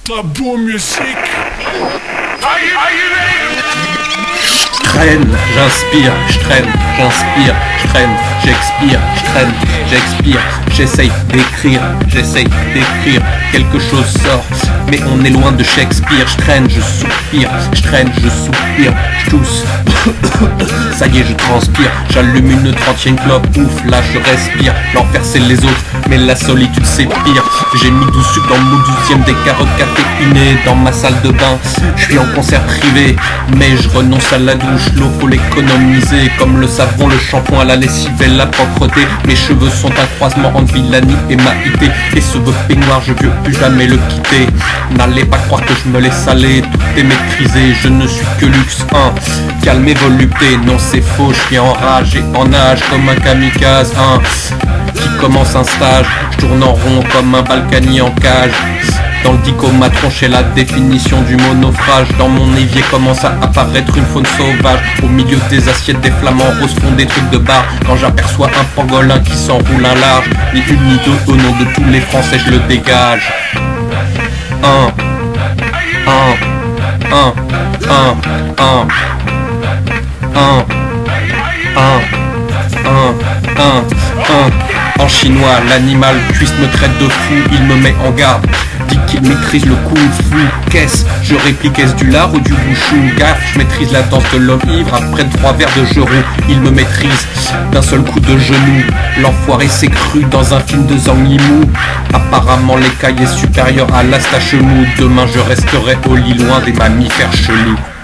Tabou music. Je traîne, j'inspire, je traîne, j'inspire, je traîne, j'expire, je traîne, j'expire, j'essaye d'écrire, quelque chose sort, mais on est loin de Shakespeare. Je traîne, je soupire, je traîne, je soupire, je tousse, ça y est je transpire, j'allume une 30e clope, ouf là je respire, l'enfer c'est les autres, mais la solitude c'est pire. J'ai mis 12 sucres dans mon 12e des carottes caféinées dans ma salle de bain, je suis en concert privé, mais je renonce à la douche, l'eau faut l'économiser, comme le savon, le shampoing, la lessive et la propreté. Mes cheveux sont un croisement entre Villani et Maïté, et ce beau peignoir je veux plus jamais le quitter. N'allez pas croire que je me laisse aller, tout est maîtrisé, je ne suis que luxe 1. Calme et volupté, non c'est faux, je suis en rage et en nage comme un kamikaze 1 qui commence un stage, je tourne en rond comme un Balkany en cage. Dans le dico ma tronche est la définition du mot naufrage. Dans mon évier commence à apparaître une faune sauvage. Au milieu des assiettes des flamants roses font des trucs de bar. Quand j'aperçois un pangolin qui s'enroule un large, ni une ni deux, au nom de tous les Français je le dégage. En chinois, l'animal cuisse me traite de fou, il me met en garde, dit qu'il maîtrise le kung fu. Qu'est-ce? Je réplique, est-ce du lard ou du bouchou? Gaffe, je maîtrise la danse de l'homme ivre après 3 verres de jeu roux. Il me maîtrise d'un seul coup de genou. L'enfoiré s'est cru dans un film de Zhang Yimou. Apparemment l'écaille est supérieure à l'Astachemou. Demain je resterai au lit loin des mammifères chelous.